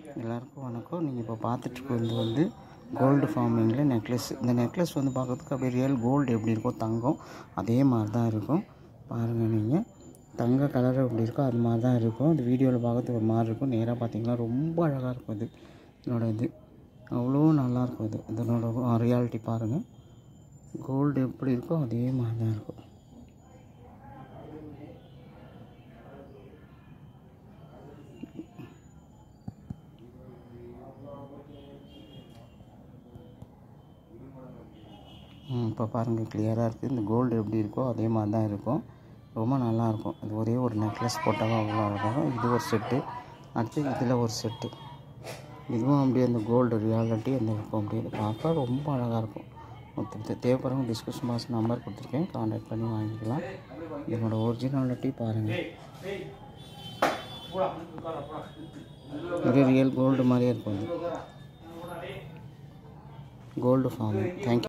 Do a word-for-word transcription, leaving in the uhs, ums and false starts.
எல்லாருக்கும் வணக்கம். நீங்கள் இப்போ பார்த்துட்ருக்கிறது வந்து கோல்டு ஃபார்மிங்கில் நெக்லஸ். இந்த நெக்லஸ் வந்து பார்க்கறதுக்கு அப்படியே ரியல் கோல்டு எப்படி இருக்கும், தங்கம் அதே மாதிரி தான் இருக்கும். பாருங்கள், நீங்கள் தங்க கலர் எப்படி இருக்கோ அது மாதிரி தான் இருக்கும். இந்த வீடியோவில் பார்க்கறதுக்கு ஒரு மாதிரி இருக்கும். நேராக பார்த்தீங்கன்னா ரொம்ப அழகாக இருக்கும். இது இதனோட இது அவ்வளோ நல்லாயிருக்கும். இது இதனோட ரியாலிட்டி பாருங்கள். கோல்டு எப்படி இருக்கோ அதே மாதிரி தான் இருக்கும். இப்போ பாருங்கள், கிளியராக இருக்குது. இந்த கோல்டு எப்படி இருக்கோ அதே மாதிரி தான் இருக்கும். ரொம்ப நல்லாயிருக்கும். இது ஒரே ஒரு நெக்லஸ் போட்டால் அவ்வளோ அழகாக. இது ஒரு செட்டு, அடுத்து இதில் ஒரு செட்டு. இதுவும் அப்படியே அந்த கோல்டு ரியாலிட்டி அந்த இருக்கும். அப்படியே பார்க்க ரொம்ப அழகாக இருக்கும். மொத்தத்தை தேவைப்படுறவங்க டிஸ்கிரிப்ஷன் பாக்ஸ் நம்பர் கொடுத்துருக்கேன், கான்டாக்ட் பண்ணி வாங்கிக்கலாம். என்னோடய ஒரிஜினாலிட்டி பாருங்கள். ஒரே ரியல் கோல்டு மாதிரியே இருக்கும். இது கோல்டு ஃபார்மிங். தேங்க்யூ.